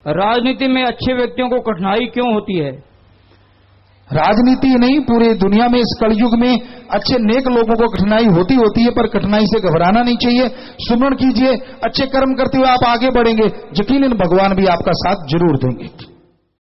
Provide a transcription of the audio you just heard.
राजनीति में अच्छे व्यक्तियों को कठिनाई क्यों होती है? राजनीति नहीं, पूरे दुनिया में इस कलयुग में अच्छे नेक लोगों को कठिनाई होती है, पर कठिनाई से घबराना नहीं चाहिए। सुमरण कीजिए, अच्छे कर्म करते हुए आप आगे बढ़ेंगे, यकीनन भगवान भी आपका साथ जरूर देंगे।